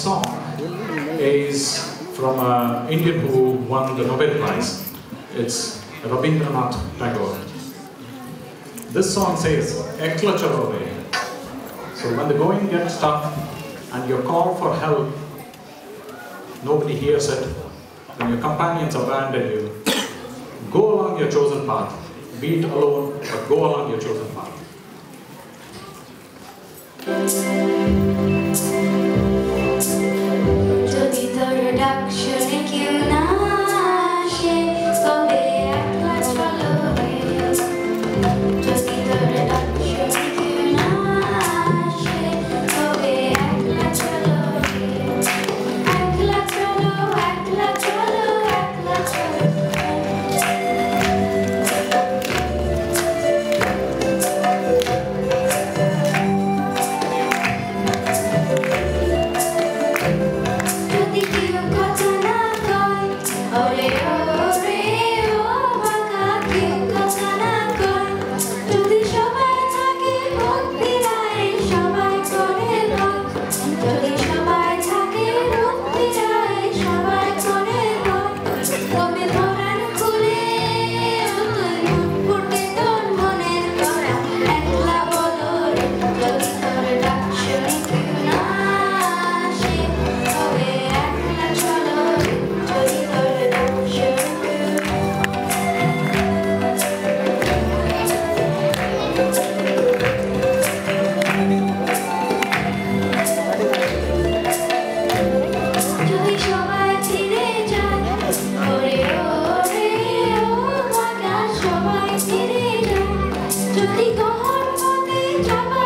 song is from an Indian who won the Nobel Prize. It's Rabindranath Tagore. This song says, Ekla chalo re. So when the going gets tough and you call for help, nobody hears it, when your companions abandon you, go along your chosen path. Be it alone, but go along your chosen path. Jadi kau hormati